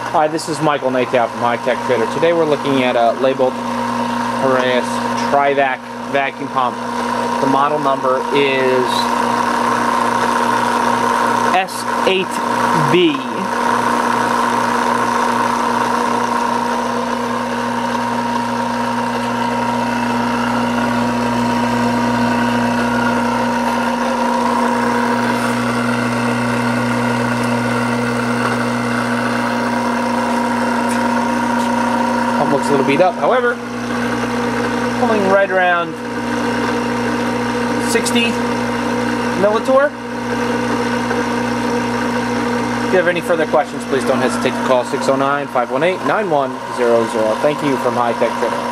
Hi, this is Michael Nathau from High Tech Trader. Today we're looking at a Leybold Trivac vacuum pump. The model number is S8B. Looks a little beat up, however, pulling right around 60 millitorr. If you have any further questions, please don't hesitate to call 609-518-9100. Thank you from High Tech Trader.